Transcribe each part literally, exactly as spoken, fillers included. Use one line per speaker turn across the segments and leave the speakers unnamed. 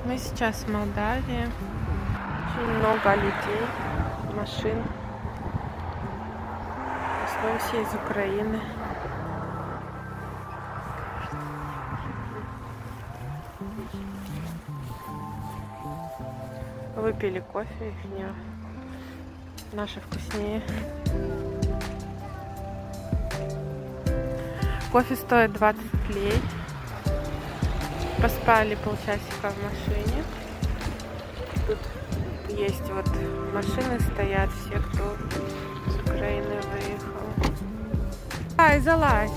Мы сейчас в Молдавии. Очень много людей, машин. В основном все из Украины. Выпили кофе, их не... Наши вкуснее. Кофе стоит двадцать лей. Поспали полчасика в машине. Тут есть вот машины стоят, все, кто с Украины выехал. Ай, залазь!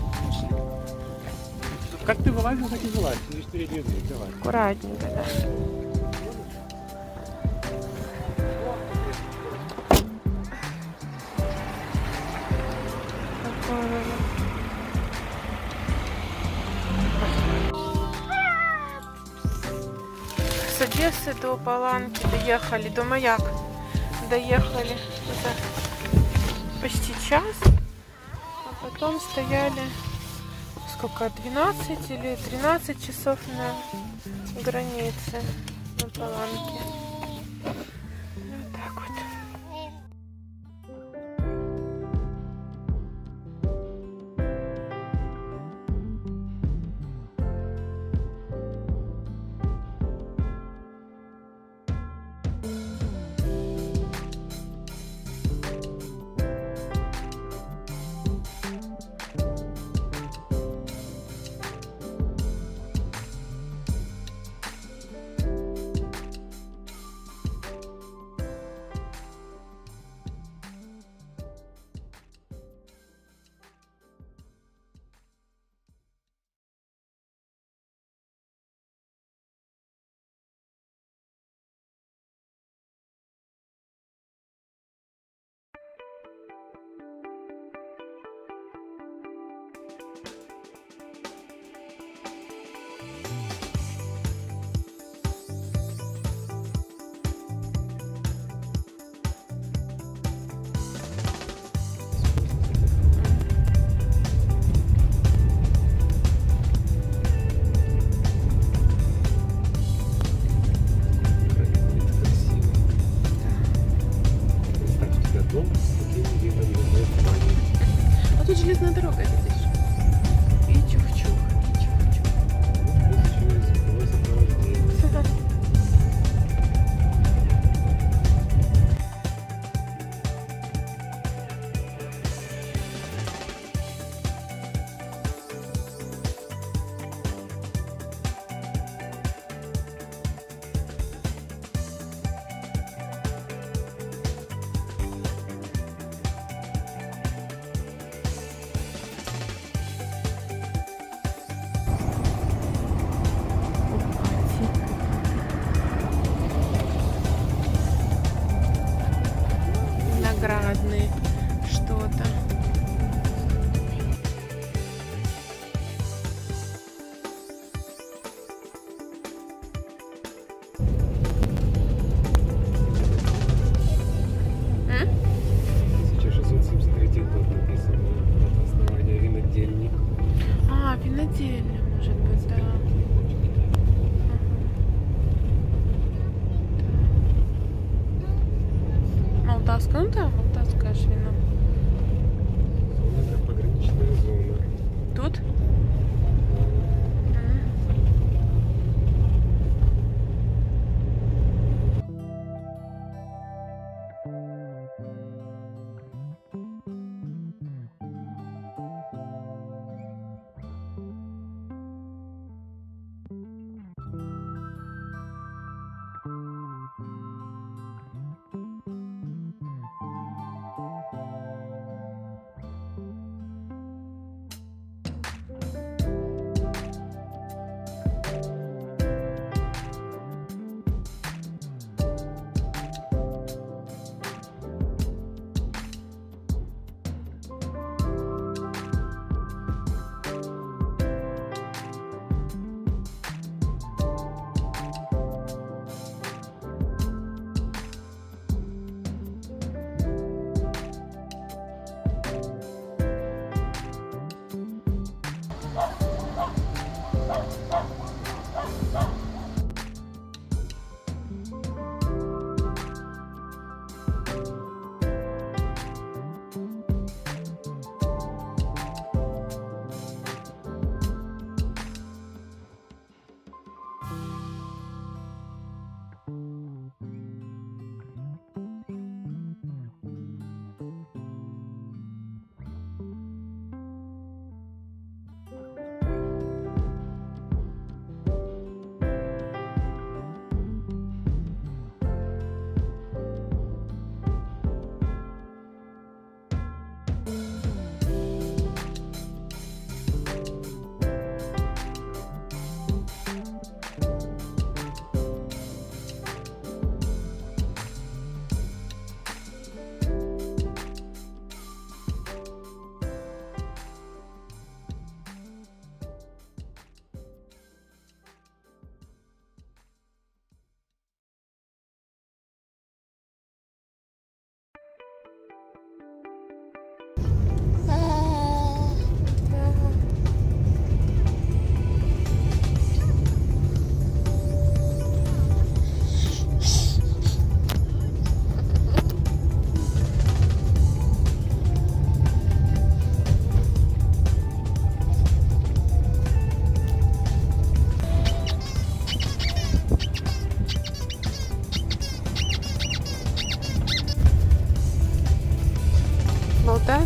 Как ты вылазил, так и вылазь. Видишь, передний дверь, давай.
Аккуратненько, да. С Одессы до Паланки доехали, до Маяк доехали за почти час, а потом стояли сколько, двенадцать или тринадцать часов на границе, на Паланке. Вот так вот.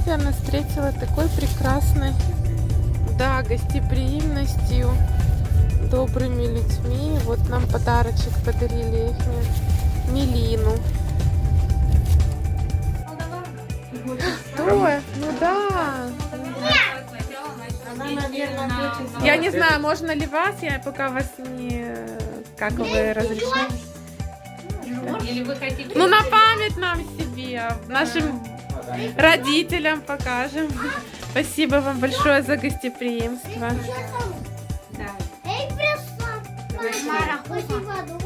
наверное, встретила такой прекрасной, да, гостеприимностью, добрыми людьми. Вот нам подарочек подарили их, Милину. Что? Ну да. Я не знаю, можно ли вас, я пока вас не... Как вы разрешили?
Или вы хотите...
Ну, на память нам себе, нашим родителям покажем. Спасибо вам большое за гостеприимство.
Да.
Эй, пришла! Мара, ходи в воду.